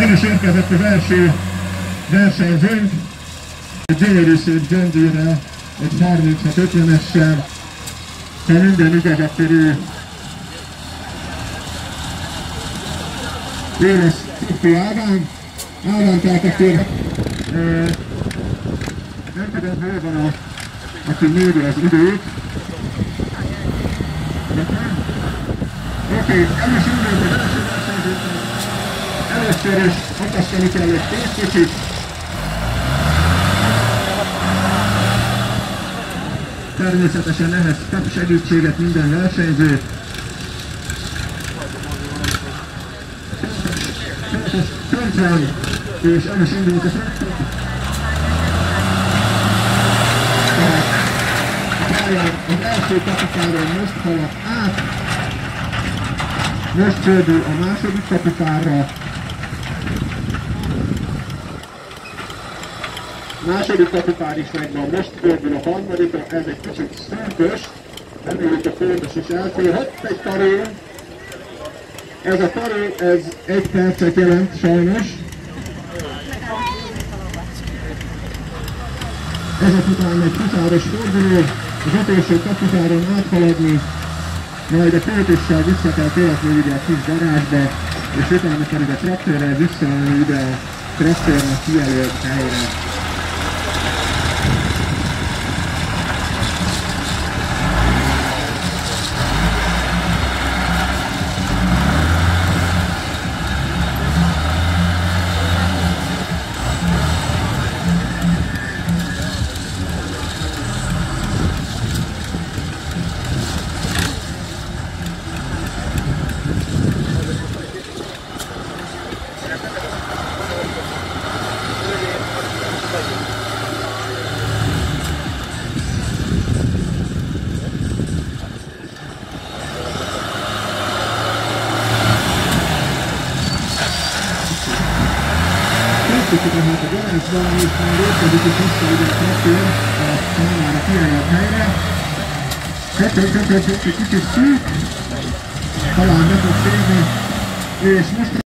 El is érkezett az első versenyzőnk, gyönyörű szép John egy 36-50-essel, ha minden igaz, akkor ő lesz Tiffy Ádám, tehát akkor nem tudom, hol van aki méri az időt. Oké, el is indult az első versenyzőknek. Először is akasztani kell egy pénzkocsit. Természetesen ehhez kap segítséget minden versenyző. Köntven, és el is indult a traktor. Az első kapukáron most halad át. Most fordul a második kapukára. Második kapukár is megvan, most fordul a harmadikra, ez egy kicsit szűkös, reméljük a földes is elfér. Hopp, egy taré! Ez a taré, ez 1 percet jelent sajnos. Ezután egy futáros forduló, az utolsó kapukáron áthaladni, majd a költéssel vissza kell követni ide a kis garázsba, és utána pedig a traktorral visszaállni ide a traktornak kijelölt helyre. Tehát a garázsban, és már érkezik is vissza ide a traktor a számára kijelölt helyre. Köpön, egy kicsit szűk, talán be fog férni, és most